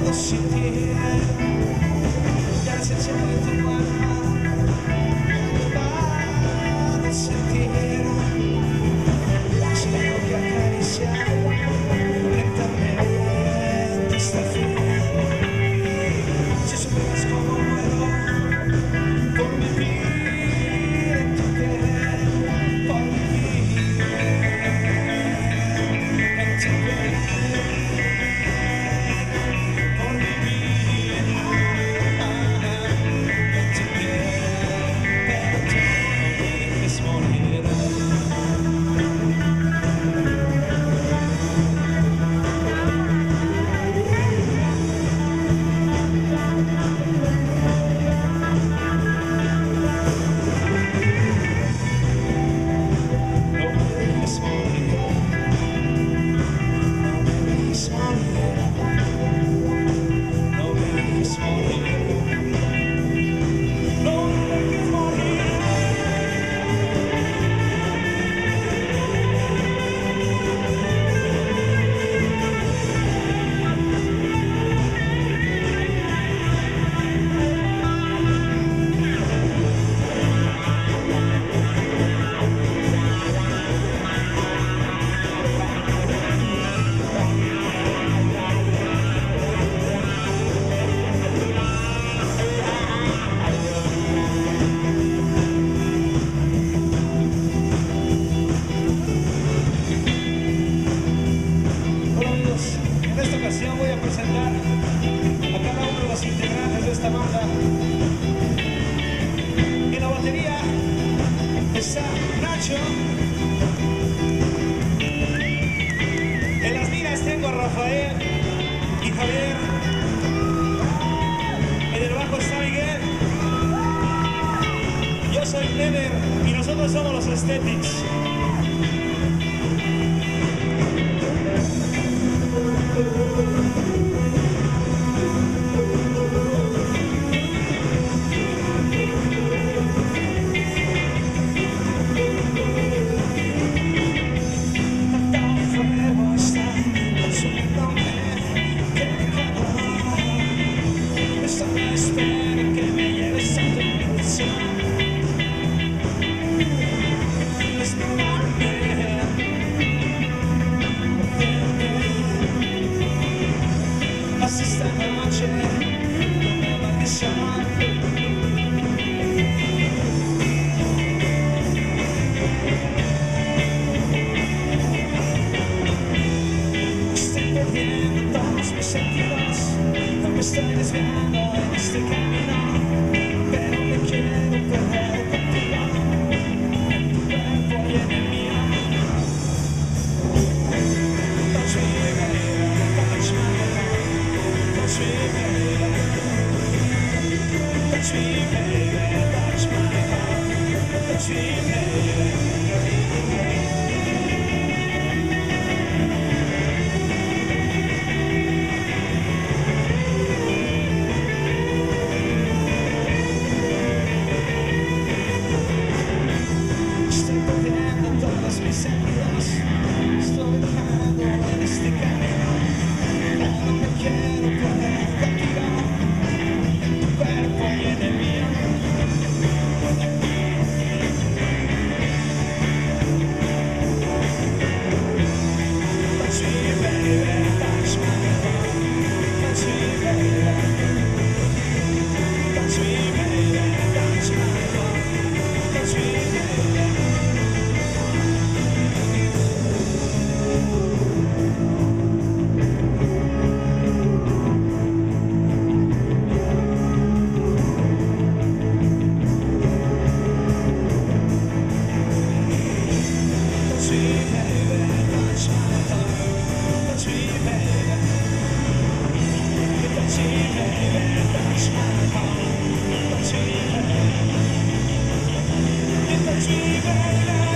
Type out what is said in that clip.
Y nosotros somos los Aesthetics. Estoy desviando en este camino, pero me quiero perder contigo, en tu cuerpo y en el mío. Touch me, baby, touch my heart. Touch me, baby. Touch me, baby, touch my heart. Touch me, baby. Estoy dejando en este camino, pero me quiero perder contigo, en tu cuerpo y en el mío. Touch me, baby, touch my heart. Touch me, baby. Touch me, baby, touch my heart. Touch me, baby. Touch me, baby.